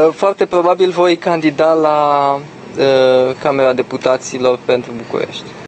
Foarte probabil voi candida la Camera Deputaților pentru București.